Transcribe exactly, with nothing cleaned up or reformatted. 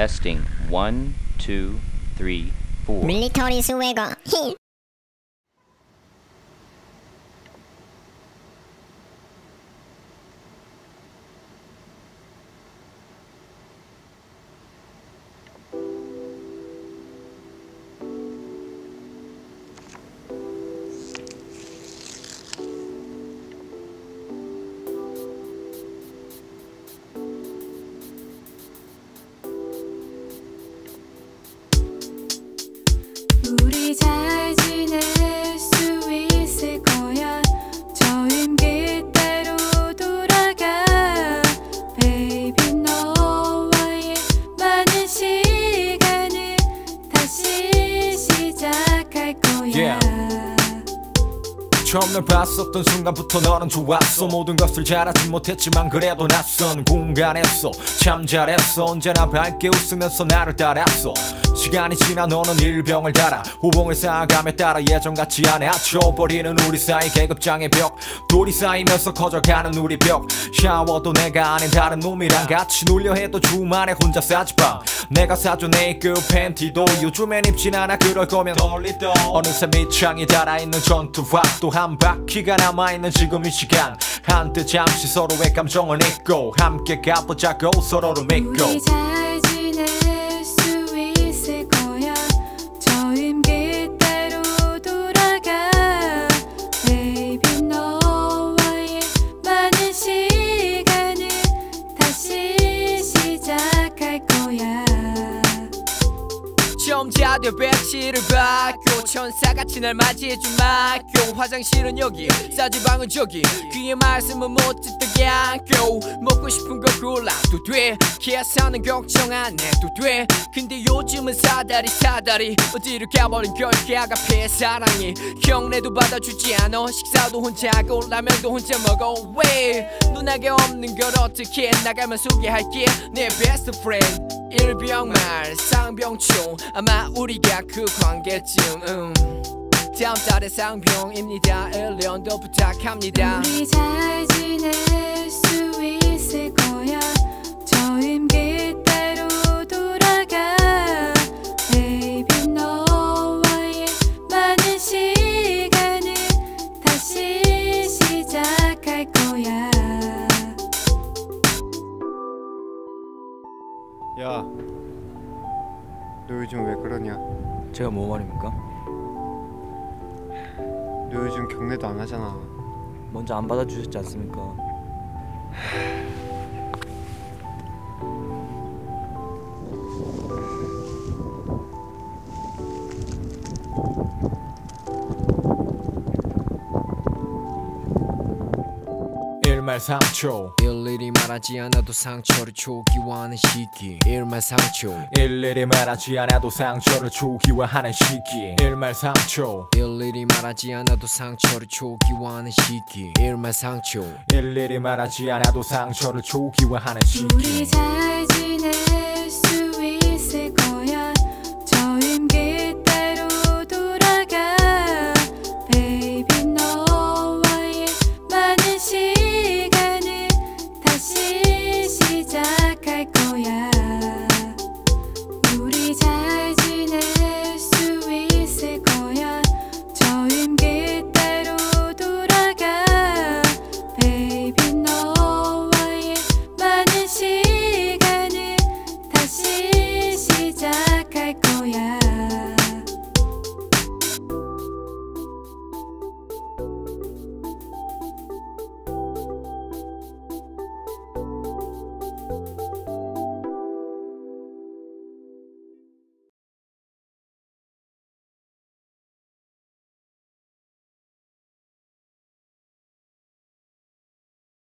Testing one, two, three, four. 밀리터리 스웨거 히. 우리 잘 지낼 수 있을 거야. 처음 그때로 돌아가. Baby 너와의 많은 시간을 다시 시작할 거야. Yeah. 처음 널 봤었던 순간부터 너는 좋았어. 모든 것을 잘하지 못했지만 그래도 낯선 공간에서 참 잘했어. 언제나 밝게 웃으면서 나를 따랐어. 시간이 지나 너는 일병을 달아. 호봉을 쌓아감에 따라 예전같지 않아. 덮어버리는 우리 사이 계급장의 벽. 돌이 쌓이면서 커져가는 우리 벽. 샤워도 내가 아닌 다른 놈이랑 같이 놀려 해도 주말에 혼자 싸지방. 내가 사준 네이급 팬티도 요즘엔 입진 않아. 그럴 거면 돌리던 어느새 밑창이 달아있는 전투화. 또 한 바퀴가 남아있는 지금 이 시간. 한때 잠시 서로의 감정을 잊고 함께 가보자고 서로를 믿고. 우리 잘 지낼 수 있을 거야. 처음 그때로 돌아가. Baby 너와의 많은 시간을 다시 시작할 거야. 처음 자대 배치를 받고 천사같이 날 맞이해준 막교. 화장실은 여기 싸지방은 저기. 귀에 말씀은 못 듣게 안고. 먹고 싶은 거 골라도 돼. 계산은 걱정 안 해도 돼. 근데 요즘은 사다리 사다리 어디로 가버린 걸까. 앞에 사랑이 경례도 받아주지 않아. 식사도 혼자 하고 라면도 혼자 먹어. 왜 눈하게 없는 걸 어떻게 나가면 소개할게. 내 베스트 프렌드 일병말 상병총. 아마 우리가 그 관계쯤. 음. 다음 달에 상병입니다. 일 년 더 부탁합니다. 우리 잘 지낼 수 있을 거야. 처음 그때로 돌아가. Baby 너와의 많은 시간을 다시 시작할 거야. 야, 너 요즘 왜 그러냐? 제가 뭐 말입니까? 너 요즘 경례도 안 하잖아. 먼저 안 받아주셨지 않습니까? 일말상초 일일이 말하지 않아도 상처를 초기화하는 시기. 일말상초 일일이 말하지 않아도 상처를 초기화하는 시기. 일말상초 일일이 말하지 않아도 상처를 초기화하는 시기. 일말상초 일일이 말하지 않아도 상처를 초기화하는 시기. 우리 잘 지낼 수 있을 거야. 처음 그때로 돌아가. Baby 너와의 많은 시간을 다시 시작할 거야. 우리 잘 지낼 수 있을 거야. 처음 그때로 돌아가. Baby 너와의 많은 시간을 다시 시작할 거야.